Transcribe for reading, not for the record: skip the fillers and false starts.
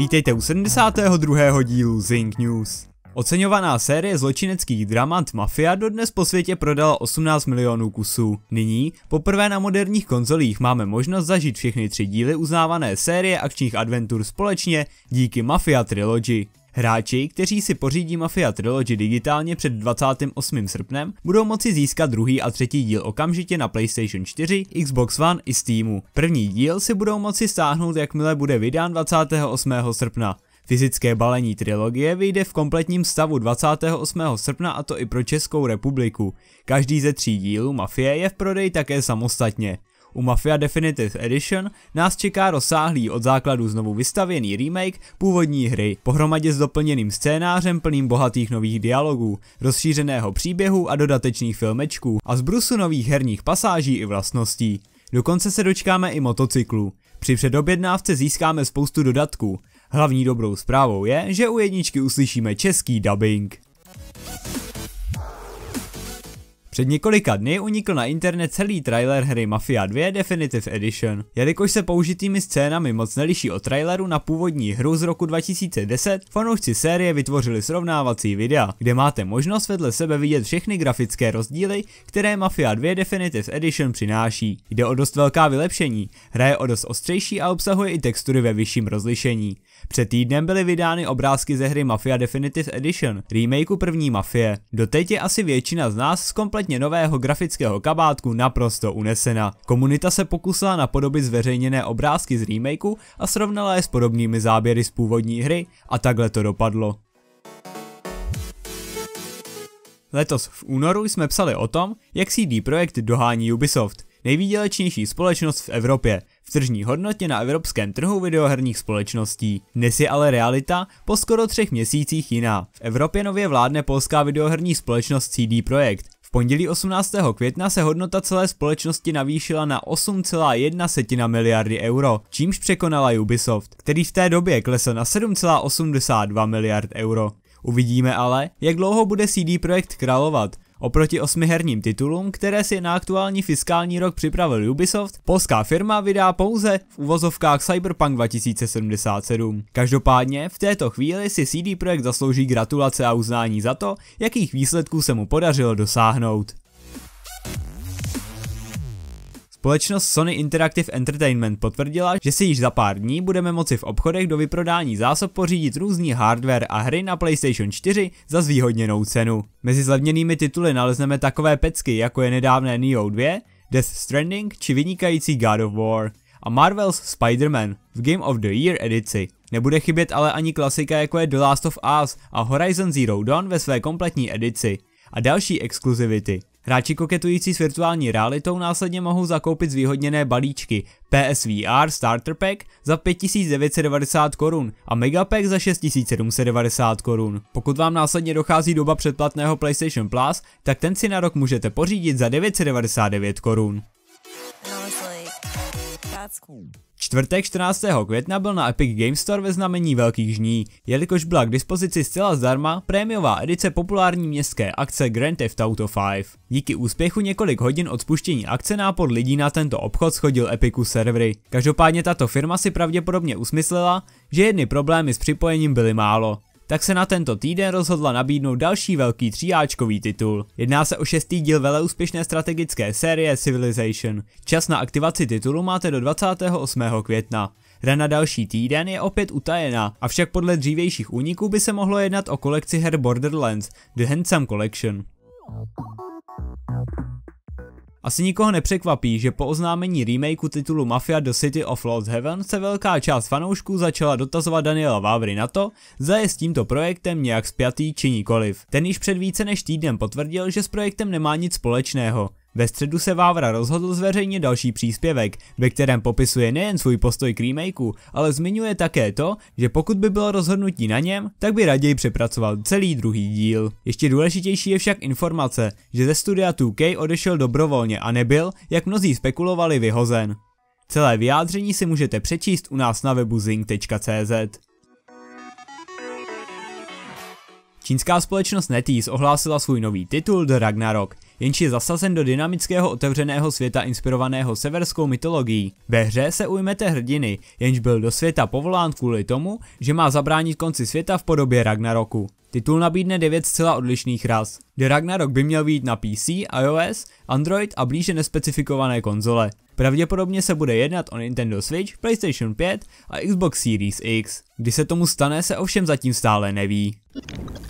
Vítejte u 72. dílu Zing News. Oceňovaná série zločineckých dramat Mafia dodnes po světě prodala 18 milionů kusů. Nyní, poprvé na moderních konzolích, máme možnost zažít všechny 3 díly uznávané série akčních adventur společně díky Mafia Trilogy. Hráči, kteří si pořídí Mafia Trilogy digitálně před 28. srpnem, budou moci získat druhý a třetí díl okamžitě na PlayStation 4, Xbox One i Steamu. První díl si budou moci stáhnout, jakmile bude vydán 28. srpna. Fyzické balení trilogie vyjde v kompletním stavu 28. srpna, a to i pro Českou republiku. Každý ze 3 dílů Mafie je v prodeji také samostatně. U Mafia Definitive Edition nás čeká rozsáhlý od základu znovu vystavěný remake původní hry, pohromadě s doplněným scénářem plným bohatých nových dialogů, rozšířeného příběhu a dodatečných filmečků a zbrusu nových herních pasáží i vlastností. Dokonce se dočkáme i motocyklů. Při předobjednávce získáme spoustu dodatků. Hlavní dobrou zprávou je, že u jedničky uslyšíme český dubbing. Před několika dny unikl na internet celý trailer hry Mafia 2 Definitive Edition. Jelikož se použitými scénami moc neliší od traileru na původní hru z roku 2010, fanoušci série vytvořili srovnávací videa, kde máte možnost vedle sebe vidět všechny grafické rozdíly, které Mafia 2 Definitive Edition přináší. Jde o dost velká vylepšení, hra je o dost ostřejší a obsahuje i textury ve vyšším rozlišení. Před týdnem byly vydány obrázky ze hry Mafia Definitive Edition, remakeu první Mafie. Doteď je asi většina z nás z kompletně nového grafického kabátku naprosto unesena. Komunita se pokusila napodobit zveřejněné obrázky z remakeu a srovnala je s podobnými záběry z původní hry a takhle to dopadlo. Letos v únoru jsme psali o tom, jak CD Projekt dohání Ubisoft, nejvýdělečnější společnost v Evropě, v tržní hodnotě na evropském trhu videoherních společností. Dnes je ale realita po skoro 3 měsících jiná. V Evropě nově vládne polská videoherní společnost CD Projekt. V pondělí 18. května se hodnota celé společnosti navýšila na 8,1 miliardy euro, čímž překonala Ubisoft, který v té době klesl na 7,82 miliard euro. Uvidíme ale, jak dlouho bude CD Projekt královat. Oproti 8 herním titulům, které si na aktuální fiskální rok připravil Ubisoft, polská firma vydá pouze v uvozovkách Cyberpunk 2077. Každopádně v této chvíli si CD Projekt zaslouží gratulace a uznání za to, jakých výsledků se mu podařilo dosáhnout. Společnost Sony Interactive Entertainment potvrdila, že si již za pár dní budeme moci v obchodech do vyprodání zásob pořídit různý hardware a hry na PlayStation 4 za zvýhodněnou cenu. Mezi zlevněnými tituly nalezneme takové pecky, jako je nedávné Nioh 2, Death Stranding či vynikající God of War a Marvel's Spider-Man v Game of the Year edici. Nebude chybět ale ani klasika, jako je The Last of Us a Horizon Zero Dawn ve své kompletní edici a další exkluzivity. Hráči koketující s virtuální realitou následně mohou zakoupit zvýhodněné balíčky PSVR Starter Pack za 5990 korun a Megapack za 6790 korun. Pokud vám následně dochází doba předplatného PlayStation Plus, tak ten si na rok můžete pořídit za 999 korun. Čtvrtek 14. května byl na Epic Games Store ve znamení velkých žní, jelikož byla k dispozici zcela zdarma prémiová edice populární městské akce Grand Theft Auto 5. Díky úspěchu několik hodin od spuštění akce nápor lidí na tento obchod shodil Epicu servery. Každopádně tato firma si pravděpodobně usmyslela, že jedny problémy s připojením byly málo. Tak se na tento týden rozhodla nabídnout další velký 3áčkový titul. Jedná se o 6. díl veleúspěšné strategické série Civilization. Čas na aktivaci titulu máte do 28. května. Hra na další týden je opět utajená, avšak podle dřívějších úniků by se mohlo jednat o kolekci her Borderlands, The Handsome Collection. Asi nikoho nepřekvapí, že po oznámení remakeu titulu Mafia The City of Lost Heaven se velká část fanoušků začala dotazovat Daniela Vávry na to, zda je s tímto projektem nějak spjatý či nikoliv. Ten již před více než týdnem potvrdil, že s projektem nemá nic společného. Ve středu se Vávra rozhodl zveřejnit další příspěvek, ve kterém popisuje nejen svůj postoj k remakeu, ale zmiňuje také to, že pokud by bylo rozhodnutí na něm, tak by raději přepracoval celý druhý díl. Ještě důležitější je však informace, že ze studia 2K odešel dobrovolně a nebyl, jak mnozí spekulovali, vyhozen. Celé vyjádření si můžete přečíst u nás na webu zing.cz. Čínská společnost NetEase ohlásila svůj nový titul The Ragnarok. jenž je zasazen do dynamického otevřeného světa inspirovaného severskou mytologií. Ve hře se ujmete hrdiny, jenž byl do světa povolán kvůli tomu, že má zabránit konci světa v podobě Ragnaroku. Titul nabídne 9 zcela odlišných ras. The Ragnarok by měl být na PC, iOS, Android a blíže nespecifikované konzole. Pravděpodobně se bude jednat o Nintendo Switch, PlayStation 5 a Xbox Series X. Kdy se tomu stane, se ovšem zatím stále neví.